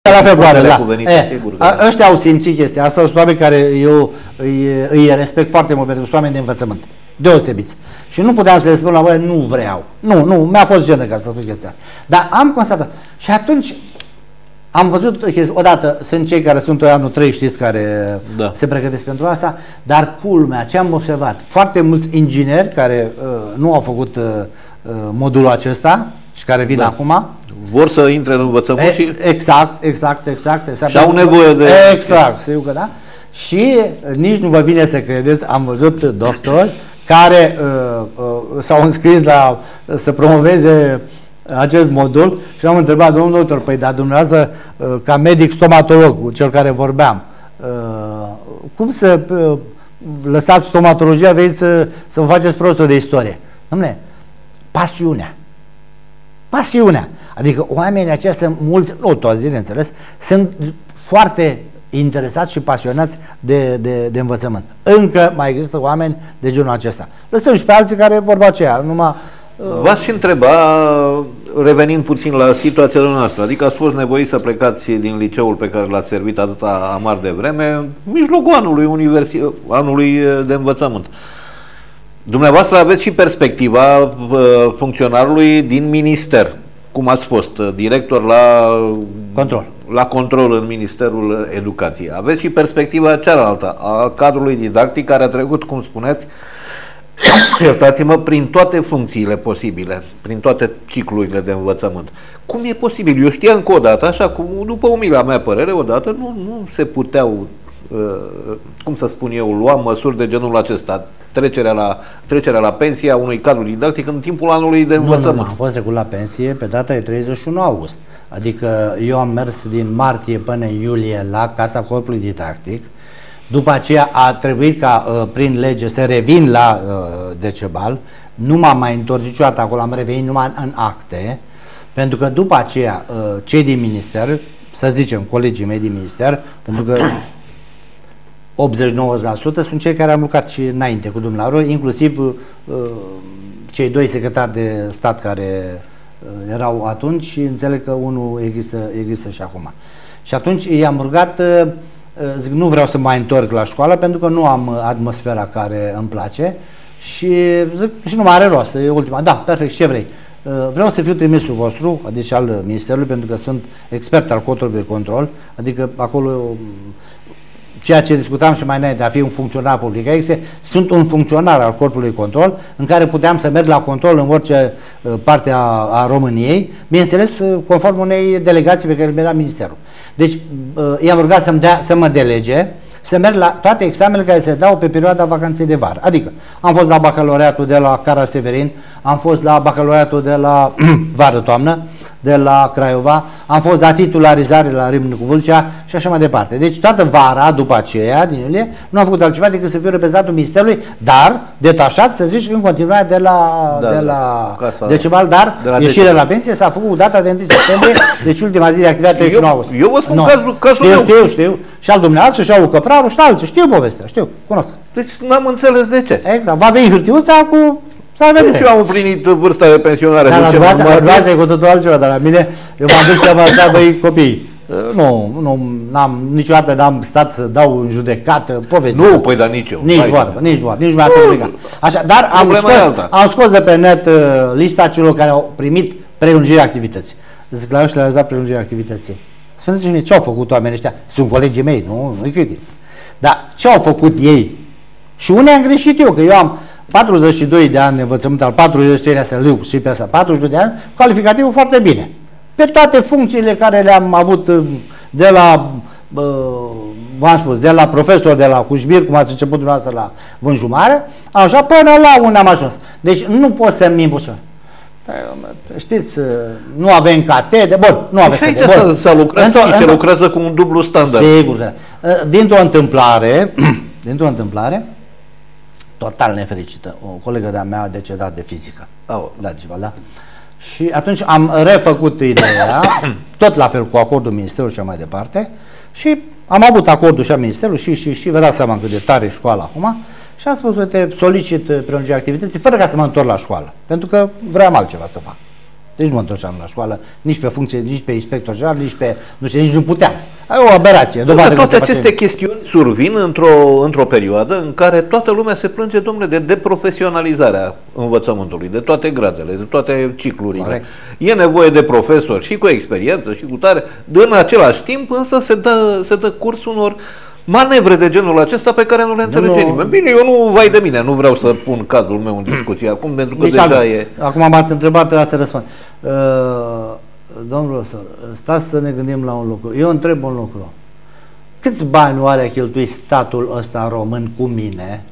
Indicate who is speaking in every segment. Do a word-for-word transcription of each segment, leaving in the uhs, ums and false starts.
Speaker 1: la februarie, da.
Speaker 2: Cuvenite,
Speaker 1: E,
Speaker 2: sigur că
Speaker 1: a,
Speaker 2: da.
Speaker 1: ăștia au simțit chestia asta, sunt oameni care eu îi, îi respect foarte mult, pentru că sunt oameni de învățământ, deosebiți. Și nu puteam să le spun la voi, nu vreau. Nu, nu, mi-a fost jenă ca să spun chestia. Dar am constatat. Și atunci am văzut, odată, sunt cei care sunt anul trei, știți, care
Speaker 2: da.
Speaker 1: se pregătesc pentru asta, dar culmea, ce am observat, foarte mulți ingineri care uh, nu au făcut uh, modulul acesta și care vin da. acum,
Speaker 2: vor să intre în învățământ
Speaker 1: e,
Speaker 2: și...
Speaker 1: Exact, exact, exact. exact.
Speaker 2: Și au nevoie de...
Speaker 1: Exact, sigur că da. Și nici nu vă vine să credeți, am văzut doctori care uh, uh, s-au înscris la să promoveze acest modul și am întrebat, domnul doctor, păi dar dumneavoastră, uh, ca medic stomatolog, cel care vorbeam, uh, cum să uh, lăsați stomatologia, veniți să, să vă faceți profesor de istorie? Dom'le, pasiunea. Pasiunea. Adică oamenii aceia sunt mulți, nu toți, bineînțeles, sunt foarte interesați și pasionați de, de, de învățământ. Încă mai există oameni de genul acesta. Sunt și pe alții care vorba aceea, numai... Uh...
Speaker 2: V-aș întreba, revenind puțin la situația noastră, adică ați fost nevoiți să plecați din liceul pe care l-ați servit atâta amar de vreme, în mijlocul anului, universi anului de învățământ. Dumneavoastră aveți și perspectiva uh, funcționarului din minister, cum ați fost, director la
Speaker 1: control.
Speaker 2: la control în Ministerul Educației. Aveți și perspectiva cealaltă a cadrului didactic care a trecut, cum spuneți, iertați-mă, prin toate funcțiile posibile, prin toate ciclurile de învățământ. Cum e posibil? Eu știam că odată, așa cum, după umila mea părere, odată nu, nu se puteau, uh, cum să spun eu, lua măsuri de genul acesta. Trecerea la, trecerea la pensie a unui cadru didactic în timpul anului de învățământ.
Speaker 1: Nu, nu, nu, am fost trecut la pensie pe data de treizeci și unu august. Adică eu am mers din martie până în iulie la Casa Corpului Didactic. După aceea a trebuit ca uh, prin lege să revin la uh, Decebal. Nu m-am mai întors niciodată acolo, am revenit numai în acte. Pentru că după aceea uh, cei din minister, să zicem colegii mei din minister, pentru că optzeci la nouăzeci la sută sunt cei care am lucrat și înainte cu dumneavoastră, inclusiv uh, cei doi secretari de stat care uh, erau atunci și înțeleg că unul există, există și acum. Și atunci i-am rugat, uh, zic, nu vreau să mai întorc la școală pentru că nu am atmosfera care îmi place și zic, și nu mai are rost, e ultima. Da, perfect, ce vrei? Uh, vreau să fiu trimisul vostru, adică al Ministerului, pentru că sunt expert al codului de control, adică acolo ceea ce discutam și mai înainte, a fi un funcționar public. Adică sunt un funcționar al corpului de control în care puteam să merg la control în orice uh, parte a, a României, bineînțeles conform unei delegații pe care le dea Ministerul. Deci uh, i-am rugat să-mi dea, să mă delege, să merg la toate examenele care se dau pe perioada vacanței de vară. Adică am fost la bacalaureatul de la Cara Severin, am fost la bacalaureatul de la vară-toamnă, de la Craiova, am fost la titularizare la Râmnicu Vâlcea și așa mai departe. Deci toată vara după aceea, din iulie, nu am făcut altceva decât să fiu reprezentantul Ministerului, dar detașat, să zici, în continuare de la,
Speaker 2: da,
Speaker 1: de la
Speaker 2: casa,
Speaker 1: Decebal, dar
Speaker 2: de la
Speaker 1: ieșirea la pensie s-a făcut data de întâi septembrie, deci ultima zi de activitate treizeci și unu august.
Speaker 2: Eu vă spun
Speaker 1: no.
Speaker 2: cazul, cazul
Speaker 1: știu,
Speaker 2: meu.
Speaker 1: știu, știu. Și al dumneavoastră, și al Căpraru, și alții. Știu povestea, știu, cunosc.
Speaker 2: Deci n-am înțeles de ce.
Speaker 1: Exact. Va veni hârtiuța cu...
Speaker 2: Deci eu am împlinit vârsta de pensionare.
Speaker 1: Dar la dumneavoastră e cu totul altceva, dar la mine, eu m-am dus și am lăsat băi copii. Nu, nu, n-am, niciodată n-am stat să dau în judecată povesti.
Speaker 2: Nu, păi dar nici eu.
Speaker 1: Nici vorbă, nici vorbă, nici mi-a obligat. Așa, dar am scos, am scos de pe net uh, lista celor care au primit prelungirea activității. Zic, la ăștia le-a dat prelungirea activității. Spuneți-mi mie, ce au făcut oamenii ăștia? Sunt colegii mei, nu, nu-i critic. Dar ce au făcut ei? Și unde am greșit eu, că eu am patruzeci și doi de ani de învățământ, al patruzeci și trei să liu și pe asta, patruzeci și doi de ani, calificativul foarte bine. Pe toate funcțiile care le-am avut de la, v-am spus, de la profesor, de la Cușbir, cum ați început dumneavoastră la Vânjumare, așa până la unde am ajuns. Deci nu pot să-mi impus. Știți, nu avem catedre, bun, nu aveți
Speaker 2: catedre. Și aici s-a lucrat și se lucrează cu un dublu standard.
Speaker 1: Sigur că. Dintr-o întâmplare, dintr-o întâmplare, total nefericită. O colegă de-a mea a decedat de fizică. Oh, da, ceva, da? Și atunci am refăcut ideea, tot la fel cu acordul Ministerului și mai departe, și am avut acordul și a Ministerului și, și, și vă dați seama cât de tare e școala acum, și am spus, uite, solicit prelungirea activității fără ca să mă întorc la școală, pentru că vreau altceva să fac. Deci nu mă întorceam la școală, nici pe funcție, nici pe inspector general, nici pe, nu știu, nici nu puteam. E o aberație.
Speaker 2: Toate toate aceste chestiuni survin într-o într-o perioadă în care toată lumea se plânge, domnule, de deprofesionalizarea învățământului, de toate gradele, de toate ciclurile. Corect. E nevoie de profesori și cu experiență și cu tare, în același timp însă se dă, se dă curs unor manevre de genul acesta pe care nu le înțelege nimeni. Bine, eu nu, vai de mine, nu vreau să pun cazul meu în discuție acum, pentru că deci, deja acum, e...
Speaker 1: Acum m-ați întrebat, trebuia să răspund. Uh, domnul profesor, stați să ne gândim la un lucru. Eu întreb un lucru. Câți bani oare a cheltuit statul ăsta român cu mine?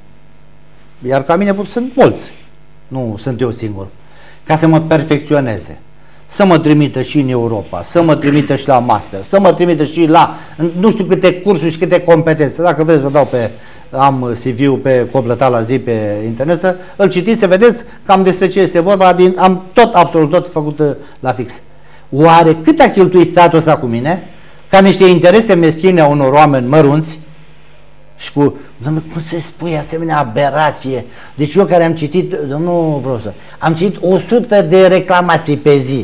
Speaker 1: Iar ca mine sunt mulți. Nu sunt eu singur. Ca să mă perfecționeze. Să mă trimită și în Europa, să mă trimită și la master, să mă trimită și la nu știu câte cursuri și câte competențe. Dacă vreți, vă dau pe, am C V-ul pe completat la zi pe internet, să îl citiți, să vedeți cam despre ce este vorba, din, am tot, absolut tot făcut la fix. Oare cât a cheltuit statul ăsta cu mine, ca niște interese meschine a unor oameni mărunți, și cu, domnule, cum se spune asemenea aberație? Deci eu care am citit, domnul profesor, am citit o sută de reclamații pe zi.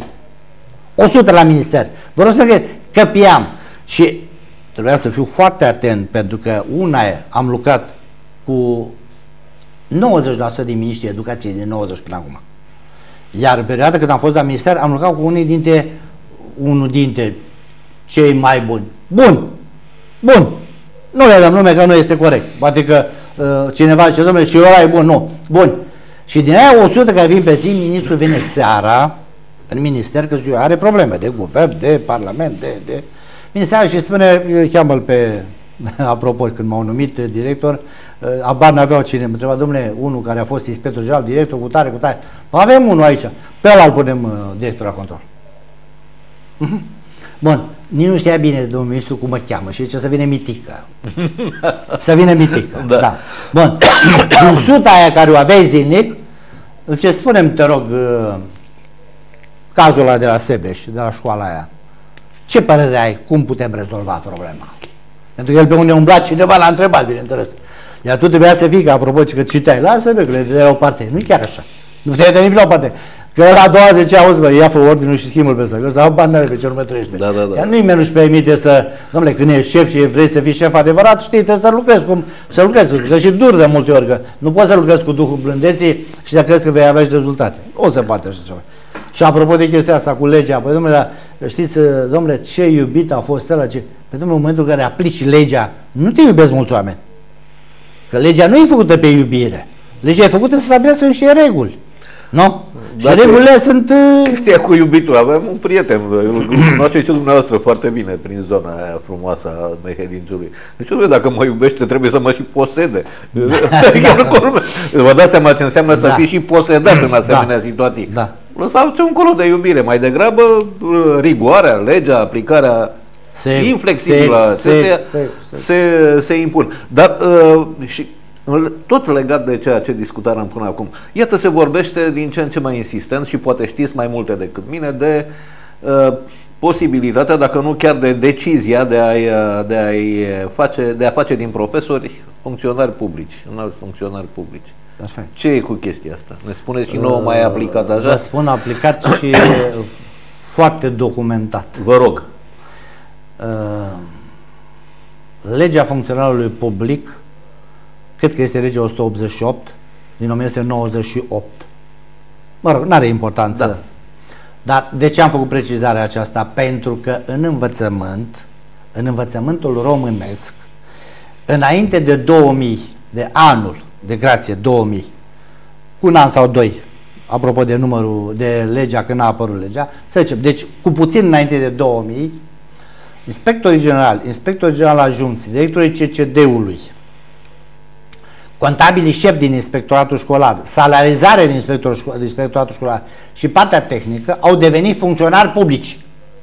Speaker 1: o sută la minister. Vă rog să căpiam. Și trebuia să fiu foarte atent, pentru că una e, am lucrat cu nouăzeci la sută din miniștrii educației din nouăzeci până acum. Iar în perioada când am fost la minister, am lucrat cu unii dintre, unul dintre cei mai buni. Bun! Bun! Nu le dăm nume că nu este corect. Poate că uh, cineva zice, domnule, și ăla e bun. Nu. Bun. Și din aia o sută care vin pe zi, ministrul vine seara în minister, că zice, are probleme de guvern, de parlament, de... de... Vine seara și spune, cheamă-l pe... Apropo, când m-au numit director, uh, abar n-aveau cine. Mă întreba, domnule, unul care a fost inspector general, director, cu tare, cu tare. Avem unul aici. Pe ăla îl punem uh, director la control. Uh-huh. Bun, nici nu știa bine domnul ministru cum mă cheamă și zice să vină Mitică. Să vină Mitică, da. Da. Bun, din suta aia care o aveai zilnic, ce spunem, te rog, cazul ăla de la Sebeș, de la școala aia, ce părere ai, cum putem rezolva problema? Pentru că el pe unde umbla cineva l-a întrebat, bineînțeles. Iar tu trebuia să fii, că apropo, că citeai, lasă-le, că le dai la o parte. Nu chiar așa. Nu te dai nici la o parte. Că la a doua zi, auzi, bă, ia fă ordinul și schimbă-l pe să sau bani pe ce următrește.
Speaker 2: Da, da, da.
Speaker 1: Iar nimeni nu-și permite să, domnule, când ești șef și vrei să fii șef adevărat, știi, trebuie să lucrezi cum, să lucrezi, că și dur de multe ori, că nu poți să lucrezi cu duhul blândeții și să crezi că vei avea și rezultate. O să poate așa ceva. Și apropo de chestia asta cu legea, păi domnule, dar știți, domnule, ce iubit a fost ăla, ce... Păi domnule, în momentul în care aplici legea, nu te iubesc mulți oameni. Că legea nu e făcută pe iubire. Legea e făcută să stabilească niște reguli. Nu? Și regulile sunt...
Speaker 2: Chestia cu iubitul. Avem un prieten, îl cunoaște și dumneavoastră foarte bine prin zona aia frumoasă a Mehedințului. Deci, dacă mă iubește, trebuie să mă și posede. Vă dați seama ce înseamnă da. Să fii și posedat în asemenea da. Situații. Da. Lăsați un colo de iubire. Mai degrabă rigoarea, legea, aplicarea se, inflexibilă se, se, se, se, se, se impun. Dar uh, și tot legat de ceea ce discutam până acum, iată, se vorbește din ce în ce mai insistent și poate știți mai multe decât mine de uh, posibilitatea, dacă nu chiar de decizia de a-i, de a-i face, de a face din profesori funcționari publici, înalți funcționari publici.
Speaker 1: Perfect.
Speaker 2: Ce e cu chestia asta? Ne spuneți și nouă mai aplicat așa?
Speaker 1: Vă spun aplicat și foarte documentat.
Speaker 2: Vă rog.
Speaker 1: Uh, legea funcționarului public, cred că este legea o sută optzeci și opt din o mie nouă sute nouăzeci și opt. Mă rog, n-are importanță. Da. Dar de ce am făcut precizarea aceasta? Pentru că în învățământ, în învățământul românesc, înainte de două mii, de anul de grație două mii, cu un an sau doi, apropo de numărul, de legea, când a apărut legea, să zicem, deci cu puțin înainte de două mii, inspectorii generali, inspectorii generali adjuncți, directorii C C D-ului, contabilii șefi din inspectoratul școlar, salarizare din inspectoratul școlar și partea tehnică au devenit funcționari publici.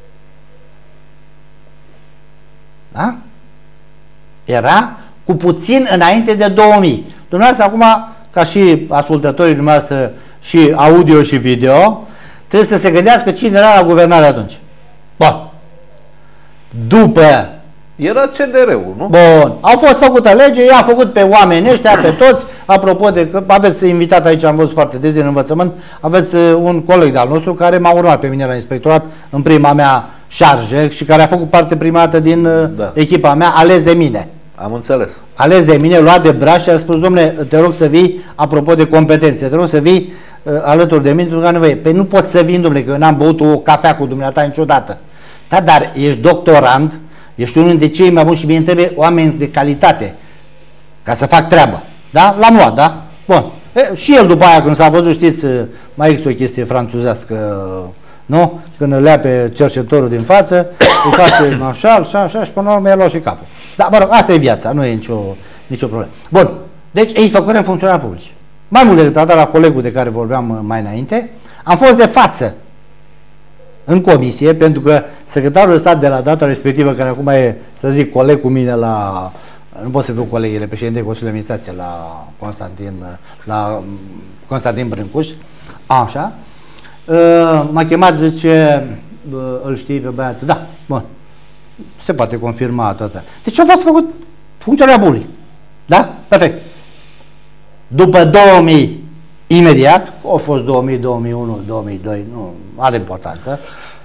Speaker 1: Da? Era cu puțin înainte de două mii. Dumneavoastră acum, ca și ascultătorii dumneavoastră și audio și video, trebuie să se gândească cine era la guvernare atunci. Bun. După
Speaker 2: Era C D R-ul, nu?
Speaker 1: Bun. Au fost făcută lege, i-a făcut pe oamenii ăștia, pe toți, apropo de că aveți invitat aici, am văzut foarte des în învățământ, aveți un coleg de-al nostru care m-a urmat pe mine la inspectorat în prima mea șarjă și care a făcut parte prima dată din da. echipa mea, ales de mine.
Speaker 2: Am înțeles.
Speaker 1: Ales de mine, luat de braț și a spus, dom'le, te rog să vii, apropo de competențe, te rog să vii uh, alături de mine, pentru că nevoie. Păi nu pot să vin, dom'le, că eu n-am băut o cafea cu dumneata niciodată. Da, dar ești doctorand, ești unul dintre cei mai buni și mie trebuie oameni de calitate ca să fac treabă. Da? L-am luat, da? Bun. E, și el după aia când s-a văzut, știți, mai există o chestie franțuzească, nu? Când îl lea pe cercetătorul din față, îi face așa, așa, așa și până la urmă i-a luat și capul. Dar, mă rog, asta e viața, nu e nicio, nicio problemă. Bun. Deci, ei făcurăm funcționari publici. Mai mult decât atât, la colegul de care vorbeam mai înainte, am fost de față în comisie, pentru că secretarul de stat de la data respectivă, care acum e, să zic, coleg cu mine la, nu pot să fiu colegele, președinte Consiliului de Administrație la Constantin, la Constantin Brâncuș, așa, m-a chemat, zice, îl știi pe băiatul, da, bun, se poate confirma toată. Deci a fost făcut funcționar public, da? Perfect. După două mii, imediat, au fost două mii, două mii unu, două mii doi, nu are importanță,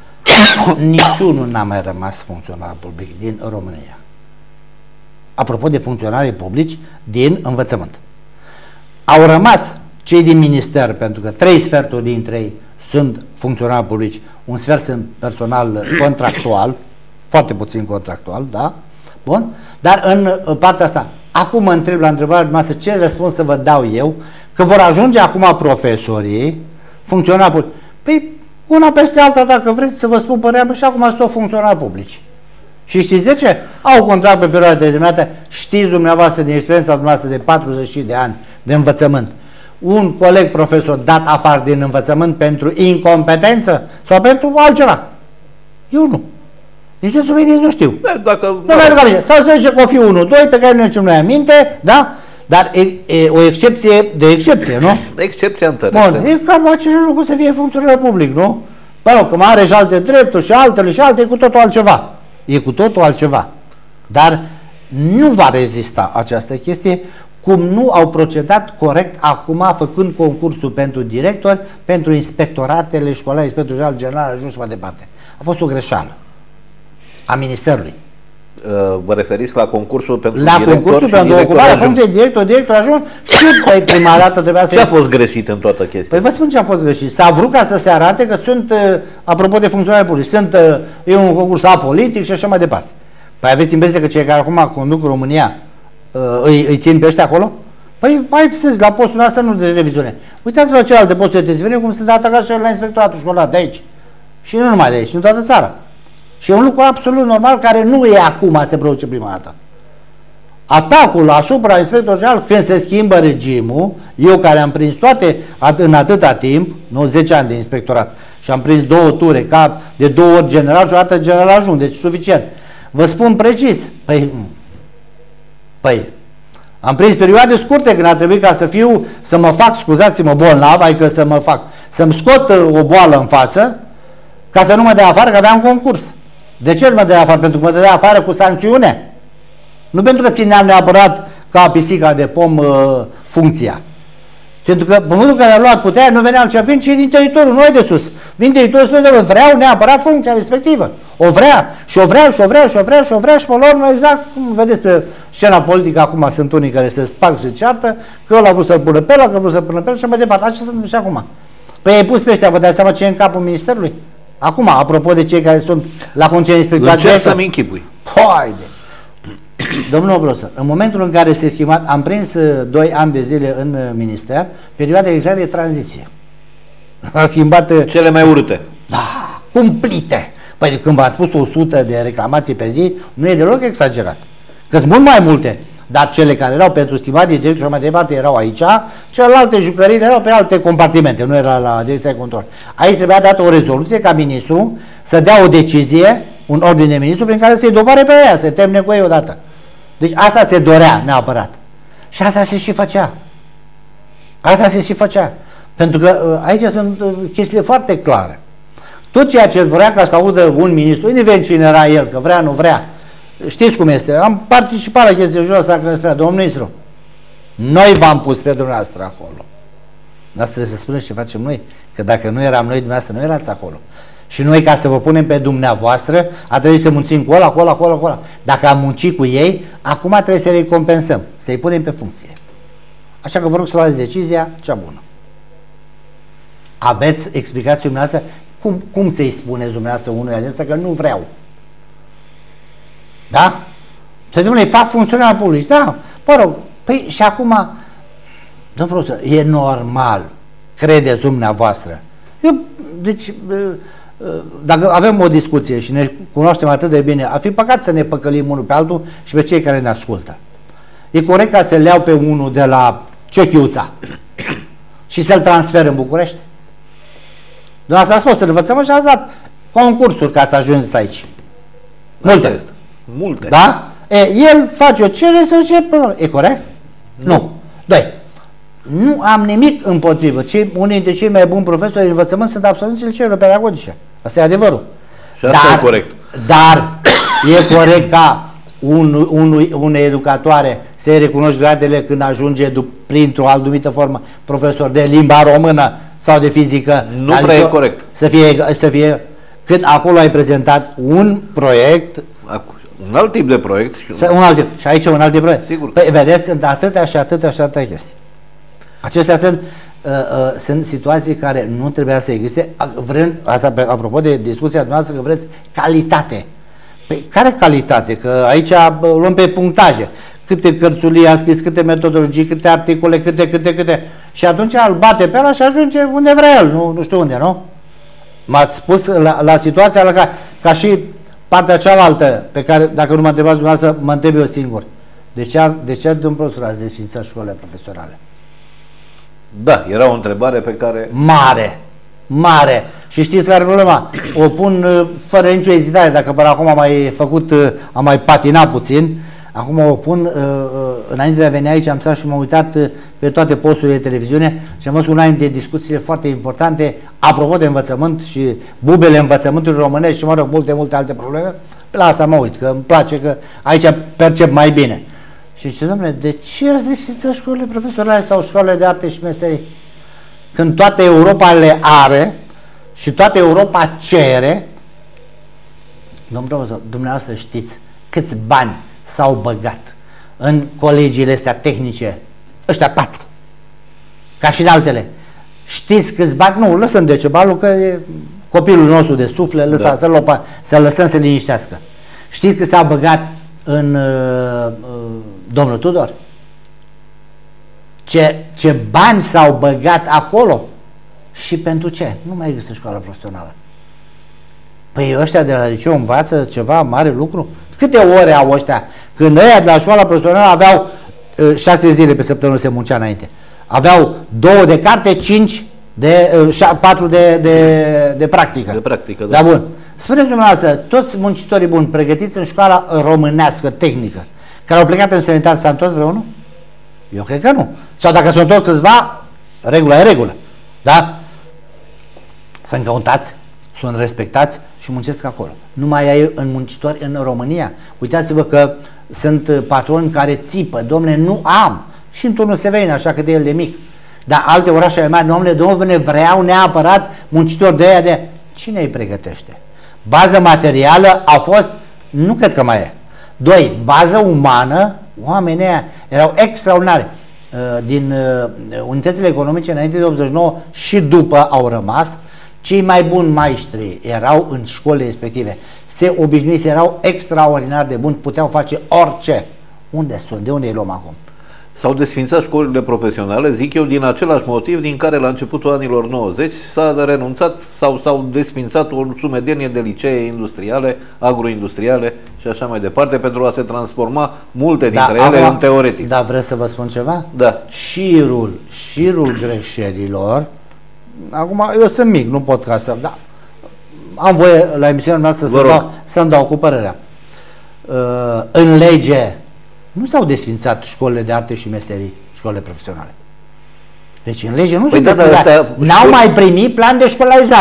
Speaker 1: niciunul n-a mai rămas funcționar public din România. Apropo de funcționarii publici din învățământ. Au rămas cei din minister, pentru că trei sferturi dintre ei sunt funcționari publici, un sfert sunt personal contractual, foarte puțin contractual, da? Bun? Dar în partea asta, acum mă întreb la întrebarea dumneavoastră, ce răspuns să vă dau eu, că vor ajunge acum profesorii, funcționari publici. Păi, una peste alta, dacă vreți să vă spun părerea mea, și acum sunt tot funcționari publici. Și știți de ce? Au contract pe perioade determinate, știți dumneavoastră din experiența dumneavoastră de patruzeci de ani de învățământ, un coleg profesor dat afară din învățământ pentru incompetență sau pentru altceva? Eu nu. Nici de subiect nu știu.
Speaker 2: Dacă,
Speaker 1: nu mai rugăm. Sau să zice că o fi unul, doi, pe care nu ne ținem noi aminte, da? Dar e, e o excepție de excepție, nu?
Speaker 2: Excepția întărește.
Speaker 1: Bun, e cam același lucru să fie funcționar public, nu? Bă, nu, că mai are și alte drepturi și altele și alte, e cu totul altceva. E cu totul altceva. Dar nu va rezista această chestie, cum nu au procedat corect acum, făcând concursul pentru directori, pentru inspectoratele școlare, inspectorul general, ajuns și mai departe. A fost o greșeală a Ministerului.
Speaker 2: Vă referiți la concursul pentru
Speaker 1: la
Speaker 2: director
Speaker 1: concursul pentru ocuparea funcției director, director ajung și pe prima dată trebuia să...
Speaker 2: Ce a fost greșit în toată chestia?
Speaker 1: Păi vă spun ce a fost greșit. S-a vrut ca să se arate că sunt, apropo de funcționari publici, sunt, e un concurs apolitic și așa mai departe. Păi aveți impresia că cei care acum conduc România îi, îi țin pe ăștia acolo? Păi mai să zic, la postul ăsta nu de reviziune. Uitați-vă la celelalte posturi de televiziune cum sunt atacați și la inspectoratul școlar de aici. Și nu numai de aici, în toată țara. Și e un lucru absolut normal care nu e acum se produce prima dată. Atacul asupra inspectorului general, când se schimbă regimul, eu care am prins toate în atâta timp, nu zece ani de inspectorat, și am prins două ture, ca de două ori general și o dată general ajung, deci suficient. Vă spun precis, păi, păi, am prins perioade scurte când a trebuit ca să fiu, să mă fac, scuzați-mă, bolnav, adică să mă fac, să-mi scot o boală în față, ca să nu mă dea afară, că aveam concurs. De ce nu mă dea afară? Pentru că mă dădea afară cu sancțiune. Nu pentru că țineam neapărat ca pisica de pom uh, funcția. Pentru că în momentul în care a luat puterea, nu venea altceva, vin cei din teritoriu, nu e de sus. Vin teritoriul spune că vreau neapărat funcția respectivă. O vrea și o vrea și o vrea și o vrea și o vrea și până la urmă, exact cum vedeți pe scena politică, acum sunt unii care se sparg, se ceartă, că ăla a vrut să-l pună pe ăla, că a vrut să-l pună pe ăla și mai departe. Așa se întâmplă și acum. Păi ai pus pe ăștia, vă dați seama ce e în capul Ministerului? Acum, apropo de cei care sunt la concediu inspectorat.
Speaker 2: Ce să-mi închipui?
Speaker 1: Haide! Domnul profesor, în momentul în care se schimbat, am prins doi ani de zile în minister, perioada exact de tranziție. A schimbat...
Speaker 2: Cele mai urâte.
Speaker 1: Da, cumplite. Păi când v-am spus o sută de reclamații pe zi, nu e deloc exagerat. Că sunt mult mai multe. Dar cele care erau pentru stimații directori și mai departe erau aici, celelalte jucării erau pe alte compartimente, nu era la direcția de control. Aici trebuia dată o rezoluție ca ministru să dea o decizie, un ordine de ministru prin care să-i doboare pe ea, să termine cu ei odată. Deci asta se dorea neapărat. Și asta se și făcea. Asta se și făcea. Pentru că aici sunt chestiile foarte clare. Tot ceea ce vrea ca să audă un ministru, indiferent cine era el, că vrea, nu vrea, știți cum este, am participat la chestia joasă când spunea, domnul ministru, noi v-am pus pe dumneavoastră acolo. Dar trebuie să spuneți ce facem noi, că dacă nu eram noi, dumneavoastră nu erați acolo. Și noi, ca să vă punem pe dumneavoastră, a trebuit să muncim cu ăla, acolo, acolo, acolo. Dacă am muncit cu ei, acum trebuie să recompensăm, să-i punem pe funcție. Așa că vă rog să luați decizia cea bună. Aveți explicații dumneavoastră? Cum, cum să-i spuneți dumneavoastră unuia de ăsta că nu vreau? Da? Să domnule, fac funcționari publici. Da, mă rog. Păi și acum, domnul profesor, e normal, credeți dumneavoastră. Eu, deci, dacă avem o discuție și ne cunoaștem atât de bine, ar fi păcat să ne păcălim unul pe altul și pe cei care ne ascultă. E corect ca să-l iau pe unul de la Cechiuța și să-l transfer în București? Dumneavoastră ați fost în învățământ și ați dat concursuri ca să ajungeți aici. Multe.
Speaker 2: Este. Multe.
Speaker 1: Da? E, el face o cerere să zice, e corect? Nu. nu. Doi. Nu am nimic împotrivă. Cei, unii dintre cei mai buni profesori de învățământ sunt absolvenții liceelor pedagogice. Asta e adevărul.
Speaker 2: Și asta
Speaker 1: dar,
Speaker 2: e corect.
Speaker 1: Dar e corect ca un, un, unei educatoare să-i recunoști gradele când ajunge printr-o alt numită formă profesor de limba română sau de fizică.
Speaker 2: Nu prea e corect.
Speaker 1: Să fie, să fie, când acolo ai prezentat un proiect,
Speaker 2: un alt tip de proiect. Și
Speaker 1: un, un alt tip. Și aici un alt tip de proiect.
Speaker 2: Sigur.
Speaker 1: Păi, vedeți, sunt atâtea și atâtea și atâtea chestii. Acestea sunt, uh, uh, sunt situații care nu trebuia să existe, vrând, asta pe, apropo de discuția noastră, că vreți calitate. Păi care calitate? Că aici luăm pe punctaje. Câte cărțulii a scris, câte metodologii, câte articole, câte, câte, câte. Și atunci îl bate pe ăla și ajunge unde vrea el, nu, nu știu unde, nu? M-ați spus la, la situația la ca, ca și partea cealaltă, pe care, dacă nu mă întrebați dumneavoastră, mă întreb eu singur. De ce, de ce domnul profesor, ați desfințat școlile profesionale?
Speaker 2: Da, era o întrebare pe care...
Speaker 1: Mare, mare. Și știți care e problema? O pun uh, fără nicio ezitare, dacă până acum am mai făcut, uh, am mai patinat puțin, acum o pun, uh, uh, înainte de a veni aici am stat și m-am uitat uh, pe toate posturile de televiziune și am văzut una dintre discuțiile foarte importante, apropo de învățământ și bubele învățământului românesc și, mă rog, multe, multe alte probleme. La asta mă uit, că îmi place, că aici percep mai bine. Și zice, domnule, de ce ați desfințat școlile profesionale sau școlile de arte și meserii? Când toată Europa le are și toată Europa cere, domnul profesor, dumneavoastră știți câți bani s-au băgat în colegiile astea tehnice, ăștia patru, ca și de altele. Știți câți bani? Nu, lăsăm Decebalul, că e copilul nostru de suflet, lăsa, da. să-l lopa, să lăsăm să liniștească. Știți că s-au băgat în uh, uh, domnul Tudor? Ce, ce bani s-au băgat acolo? Și pentru ce? Nu mai există școală profesională. Păi ăștia de la liceu învață ceva mare lucru? Câte ore au ăștia? Când ăia de la școala profesională aveau uh, șase zile pe săptămână se muncea înainte. Aveau două de carte, cinci de, uh, patru de, de, de practică.
Speaker 2: De practică, da.
Speaker 1: Da, bun. Spuneți dumneavoastră, toți muncitorii buni pregătiți în școala românească, tehnică, care au plecat în străinătate, s-au întors vreunul? Eu cred că nu. Sau dacă s-au întors câțiva, regula e regulă. Da? Sunt căutați, sunt respectați și muncesc acolo. Nu mai ai în muncitori în România. Uitați-vă că sunt patroni care țipă, domnule, nu am. Și în turnul Severin, așa că de el de mic. Dar alte orașe mari, domnule, domnule, vreau neapărat muncitori de aia de... Cine îi pregătește? Bază materială a fost, nu cred că mai e. Doi, bază umană, oamenii aia erau extraordinari. Din unitățile economice înainte de optzeci și nouă și după au rămas. Cei mai buni maestri erau în școlile respective. Se obișnuiți, erau extraordinar de buni, puteau face orice. Unde sunt? De unde îi luăm acum?
Speaker 2: S-au desfințat școlile profesionale, zic eu, din același motiv din care la începutul anilor nouăzeci s-a renunțat sau s-au desfințat o sumedenie de licee industriale, agroindustriale și așa mai departe, pentru a se transforma multe dintre da, ele acum, în teoretic.
Speaker 1: Da, vreți să vă spun ceva?
Speaker 2: Da.
Speaker 1: Șirul, șirul greșelilor, acum eu sunt mic, nu pot ca să, da, am voie la emisiunea noastră să-mi dau, să dau cu părerea. Uh, în lege nu s-au desfințat școlile de arte și meserii, școlile profesionale. Deci în lege nu păi se desfințat. N-au mai primit plan de școlarizare.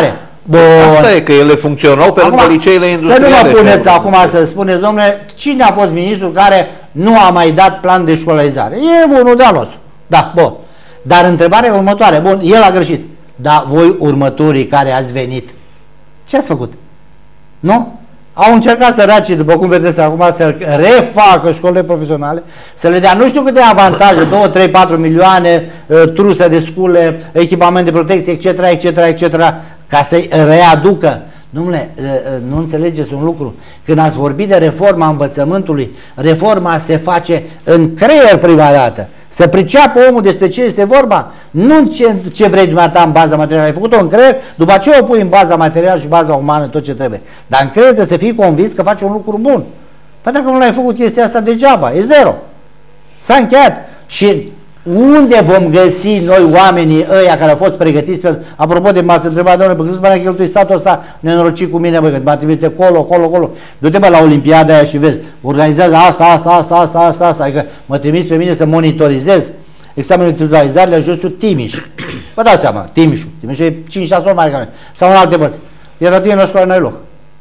Speaker 1: Bun.
Speaker 2: Asta e, că ele funcționau pe lângă liceele industriale.
Speaker 1: Să nu mă puneți acum să spuneți, domnule, cine a fost ministrul care nu a mai dat plan de școlarizare? E unul de-al nostru. Da, bun. Dar întrebarea următoare, bun, el a greșit. Dar voi următorii care ați venit, ce ați făcut? Nu? Au încercat săracii, după cum vedeți acum, să refacă școlile profesionale, să le dea nu știu câte avantaje, două, trei, patru milioane, truse de scule, echipament de protecție, etc, etc, et cetera, ca să-i readucă. Dom'le, nu înțelegeți un lucru. Când ați vorbit de reforma învățământului, reforma se face în creier prima dată. Să priceapă omul despre ce este vorba, nu ce, ce vrei dumneata în baza materială. Ai făcut-o în creier, după aceea o pui în baza materială și baza umană, tot ce trebuie. Dar în creier trebuie să fii convins că faci un lucru bun. Păi dacă nu l-ai făcut chestia asta degeaba, e zero. S-a încheiat. Și unde vom găsi noi oamenii ăia care au fost pregătiți pe... Apropo de m-ați întrebat, domnule, pe câți bani a cheltuit statul ăsta nenorocit cu mine, bă, că m-a trimis colo, colo, colo. Du-te, bă, la Olimpiada aia și vezi, organizează asta, asta, asta, asta, asta, asta, adică mă trimis pe mine să monitorizez examenul de titularizare la județul Timiș. Vă dați seama, Timișul. Timișul e cinci șase ori mai mare sau în alte părți. Era tine la școală, n-ai loc.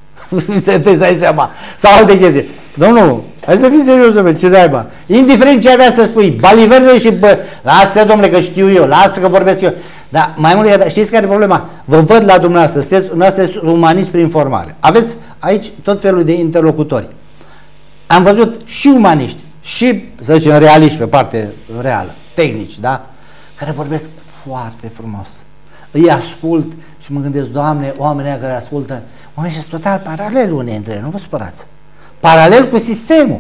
Speaker 1: Te dai seama. Sau alte chestii. Domnul, hai să fii serios, domnule, ce naiba. Indiferent ce avea să spui, baliverele și bă, lasă, domnule, că știu eu, lasă că vorbesc eu. Dar mai mult, știți care e problema? Vă văd la dumneavoastră, sunteți, dumneavoastră umanist prin formare. Aveți aici tot felul de interlocutori. Am văzut și umaniști, și, să zicem, realiști pe parte reală, tehnici, da? Care vorbesc foarte frumos. Îi ascult și mă gândesc, Doamne, oamenii care ascultă, oamenii sunt total paralel unei dintre ele, nu vă supărați. Paralel cu sistemul.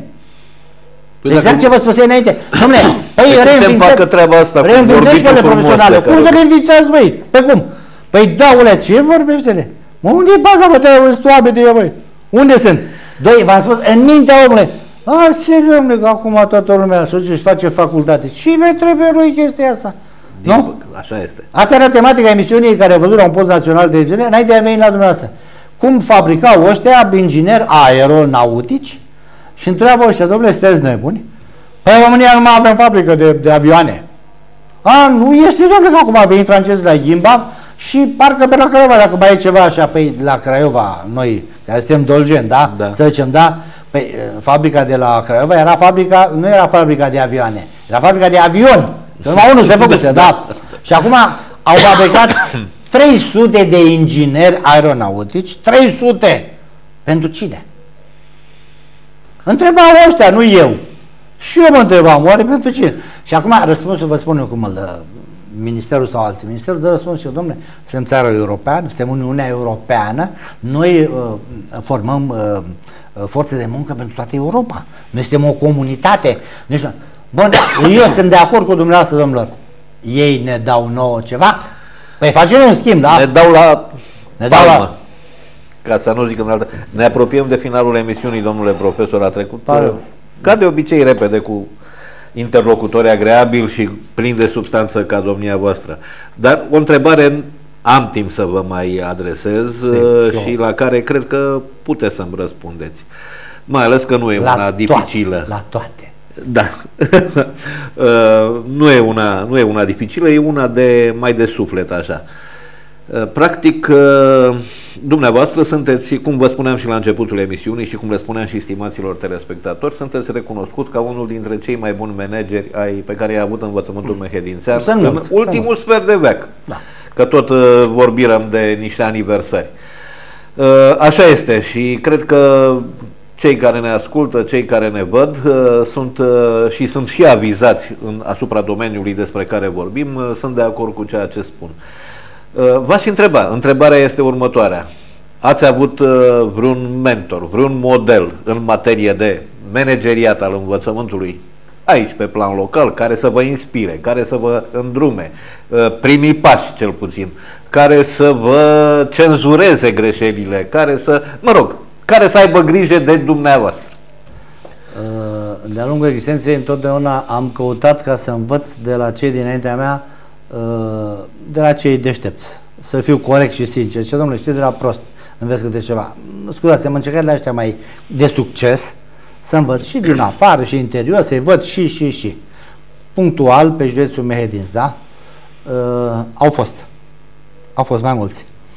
Speaker 1: Păi exact ce vă spuse înainte. Dom'le, păi
Speaker 2: reînființăm treaba asta cu
Speaker 1: școlile profesionale. Cum să le înființați, băi? Pe cum? Păi daule, ce vorbește-le? Mă, unde e baza, bă, te-ai văzut oamenii, băi? Unde sunt? Doi, v-am spus, în mintea omului. A, serios, dom'le, că acum toată lumea să și face facultate. Cine trebuie lui chestia asta? Nu?
Speaker 2: Așa este.
Speaker 1: Asta era tematica emisiunii care a văzut la un post național de televiziune, înainte de a veni la dumneavoastră. Cum fabricau ăștia ingineri aeronautici și întreabă ăștia, domnule, sunteți nebuni? Păi în România nu mai avem fabrică de, de avioane. A, nu este, domnule, că acum a venit francez la Gimbav și parcă pe la Craiova, dacă mai e ceva așa, pe la Craiova, noi, care suntem dolgeni, da? Da. Să zicem, da? Păi, fabrica de la Craiova era fabrica, nu era fabrica de avioane, era fabrica de avion. Că numai unul se făcuse, da. Și acum au fabricat trei sute de ingineri aeronautici, trei sute. Pentru cine? Întrebau ăștia, nu eu. Și eu mă întrebam, oare pentru cine? Și acum răspunsul vă spun eu cum îl ministerul sau alții. Ministerul dă răspuns și eu, domnule, suntem țară europeană, suntem Uniunea Europeană, noi uh, formăm uh, forțe de muncă pentru toată Europa. Noi suntem o comunitate. Noi știu, bun, eu sunt de acord cu dumneavoastră, domnilor. Ei ne dau nouă ceva? Păi facem un schimb, da?
Speaker 2: Ne dau la ne dau la... Ca să nu zic în altă... Ne apropiem de finalul emisiunii, domnule profesor, a trecut Pare. ca de obicei repede cu interlocutori agreabili și plini de substanță ca domnia voastră. Dar o întrebare am timp să vă mai adresez Se, și la care cred că puteți să-mi răspundeți. Mai ales că nu e la una toate, dificilă.
Speaker 1: La toate.
Speaker 2: Da. nu, e una, nu e una dificilă, e una de mai de suflet, așa. Practic, dumneavoastră sunteți, cum vă spuneam și la începutul emisiunii și cum le spuneam și stimaților telespectatori, sunteți recunoscut ca unul dintre cei mai buni manageri ai, pe care i-a avut învățământul mehedințean în ultimul sfert de veac. Da. Că tot uh, vorbim de niște aniversări. Uh, așa este și cred că cei care ne ascultă, cei care ne văd, uh, sunt uh, și sunt și avizați în, asupra domeniului despre care vorbim, uh, sunt de acord cu ceea ce spun. Uh, v-aș întreba, întrebarea este următoarea. Ați avut uh, vreun mentor, vreun model în materie de manageriat al învățământului aici, pe plan local, care să vă inspire, care să vă îndrume, primii pași cel puțin, care să vă cenzureze greșelile, care să, mă rog, care să aibă grijă de dumneavoastră?
Speaker 1: De-a lungul existenței întotdeauna am căutat ca să învăț de la cei dinaintea mea, de la cei deștepți, să fiu corect și sincer. Ce, domnule, știi, de la prost înveți câte ceva. Scuzați, am încercat la ăștia mai de succes să învăț și din afară și interior, să-i văd și, și, și. Punctual, pe județul Mehedinți, da? Uh, au fost. Au fost mai mulți.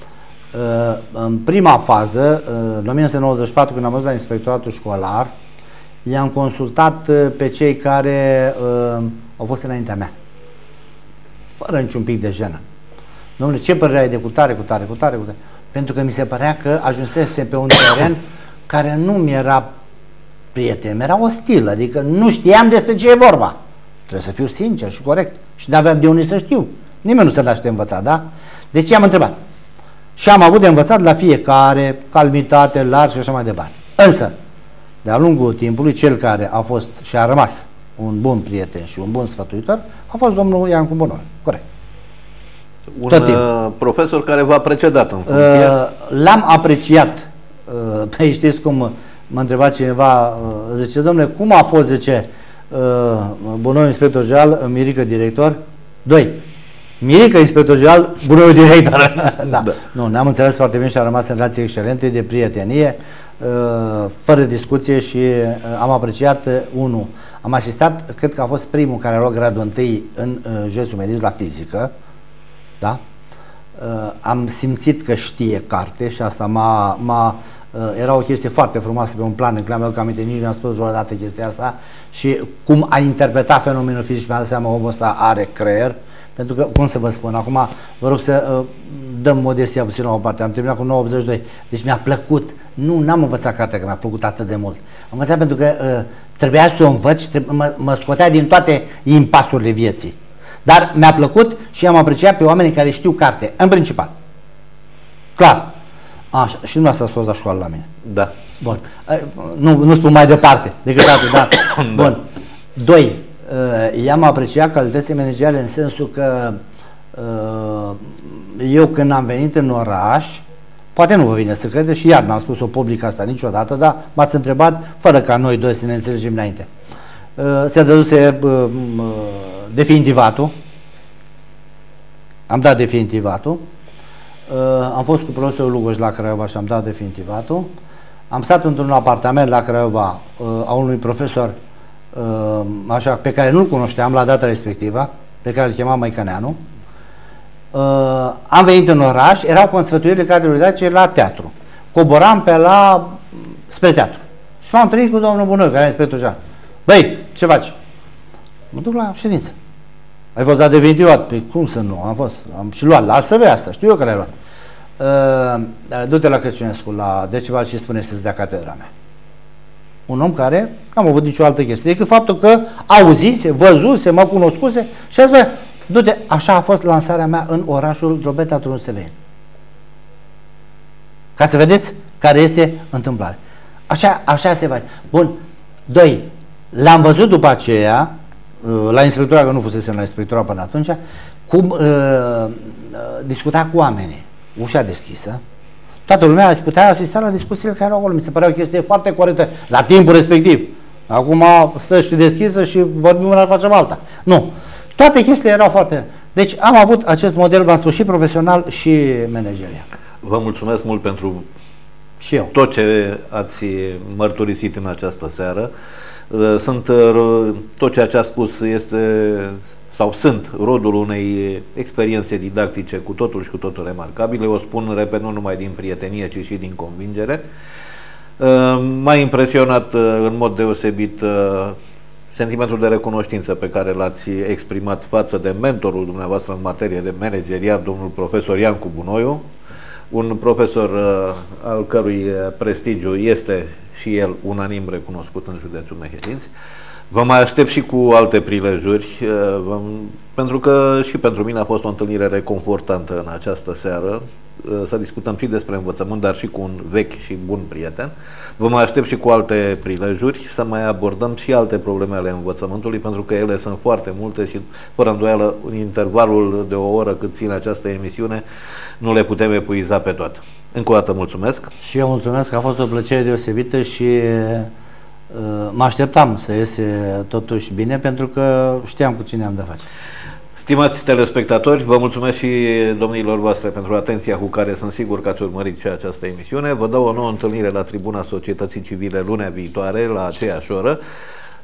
Speaker 1: În prima fază, în o mie nouă sute nouăzeci și patru, când am fost la inspectoratul școlar, i-am consultat pe cei care uh, au fost înaintea mea, fără niciun pic de jenă. Dom'le, ce părere ai de cutare, cutare, cutare, cutare? Pentru că mi se părea că ajunsese pe un teren care nu mi era prieten, mi era ostil, adică nu știam despre ce e vorba. Trebuie să fiu sincer și corect și n-aveam de unde să știu. Nimeni nu se naște învățat, da? Deci am întrebat. Și am avut de învățat la fiecare, calmitate, larg și așa mai departe. Însă, de-a lungul timpului, cel care a fost și a rămas un bun prieten și un bun sfătuitor a fost domnul Iancu Bunoiu. Corect.
Speaker 2: Un uh, profesor care v-a precedat în funcție. Uh,
Speaker 1: L-am apreciat. Uh, păi știți cum m-a întrebat cineva, uh, zice, domnule, cum a fost, zice, uh, Bunoiu inspector general, Mirică director? Doi. Mirică inspector general, Bunoiu director. Da. Da. Nu, ne-am înțeles foarte bine și am rămas în relații excelente de prietenie, uh, fără discuție și uh, am apreciat uh, unul. Am asistat, cred că a fost primul care a luat gradul întâi în uh, județul Mediz la fizică. Da? Uh, am simțit că știe carte și asta m-a, m-a, uh, era o chestie foarte frumoasă pe un plan în care mi-am aminte, nici nu am spus vreodată chestia asta și cum a interpretat fenomenul fizic și mi-a dat seama omul ăsta are creier, pentru că, cum să vă spun, acum vă rog să uh, dăm modestia puțin la o parte, am terminat cu nouă optzeci și doi, deci mi-a plăcut, nu, n-am învățat cartea că mi-a plăcut atât de mult, am învățat pentru că uh, trebuia să o învăț și mă, mă scotea din toate impasurile vieții. Dar mi-a plăcut și am apreciat pe oamenii care știu carte, în principal. Clar. Așa, și dumneavoastră ați fost la școală la mine.
Speaker 2: Da.
Speaker 1: Bun. Nu, nu spun mai departe decât atât, da. Bun. Doi. I-am apreciat calitățile manageriale în sensul că eu când am venit în oraș, poate nu vă vine să credeți și iar n-am spus-o public asta niciodată, dar m-ați întrebat fără ca noi doi să ne înțelegem înainte. Se dăduse definitivatul, am dat definitivatul, am fost cu profesorul Lugoș la Craiova și am dat definitivatul, am stat într-un apartament la Craiova a unui profesor așa, pe care nu-l cunoșteam la data respectivă, pe care îl chema Măicăneanu, am venit în oraș, erau consfătuirile cadrului didace la teatru, coboram pe la spre teatru și m-am întâlnit cu domnul Bunoiu, care e inspector general. Băi, ce faci? Mă duc la ședință. Ai fost dat definitivat? Păi cum să nu? Am fost. Am și luat. Lasă-vă asta. Știu eu că l-ai luat. Uh, Du-te la Crăciunescu, la Decebal și spune să-ți dea catedra mea. Un om care n-am avut nicio altă chestie decât faptul că auzise, văzuse, mă cunoscuse și a zis, bă, du-te. Așa a fost lansarea mea în orașul Drobeta Turnul Severin. Ca să vedeți care este întâmplarea. Așa, așa se face. Bun. Doi. L-am văzut după aceea, la inspectora, că nu fusese la inspectora până atunci, cum uh, uh, discuta cu oamenii. Ușa deschisă. Toată lumea putea asista la discuțiile care erau acolo. Mi se părea o chestie foarte corectă la timpul respectiv. Acum stă și deschisă și vorbim una, facem alta. Nu. Toate chestiile erau foarte... Deci am avut acest model, v-am spus, și profesional și managerial.
Speaker 2: Vă mulțumesc mult pentru
Speaker 1: și eu.
Speaker 2: Tot ce ați mărturisit în această seară. Sunt, tot ceea ce a spus este sau sunt rodul unei experiențe didactice cu totul și cu totul remarcabile. O spun, repet, nu numai din prietenie, ci și din convingere. M-a impresionat în mod deosebit sentimentul de recunoștință pe care l-ați exprimat față de mentorul dumneavoastră în materie de manageriat, domnul profesor Iancu Bunoiu, un profesor al cărui prestigiu este și el unanim recunoscut în județul Mehedinți. Vă mai aștept și cu alte prilejuri, pentru că și pentru mine a fost o întâlnire reconfortantă în această seară, să discutăm și despre învățământ, dar și cu un vechi și bun prieten. Vă mai aștept și cu alte prilejuri să mai abordăm și alte probleme ale învățământului, pentru că ele sunt foarte multe și, fără îndoială, în intervalul de o oră cât ține această emisiune, nu le putem epuiza pe toate. Încă o dată mulțumesc.
Speaker 1: Și eu mulțumesc, a fost o plăcere deosebită și uh, mă așteptam să iese totuși bine, pentru că știam cu cine am de face.
Speaker 2: Stimați telespectatori, vă mulțumesc și domnilor voastre pentru atenția cu care sunt sigur că ați urmărit și această emisiune. Vă dau o nouă întâlnire la Tribuna Societății Civile lunea viitoare, la aceeași oră.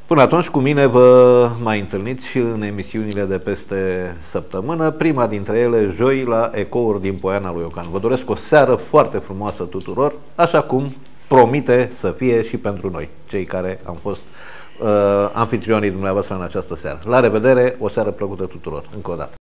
Speaker 2: Până atunci, cu mine vă mai întâlniți și în emisiunile de peste săptămână, prima dintre ele joi la Ecouri din Poiana lui Ocan. Vă doresc o seară foarte frumoasă tuturor, așa cum promite să fie și pentru noi, cei care am fost uh, anfitrionii dumneavoastră în această seară. La revedere, o seară plăcută tuturor, încă o dată.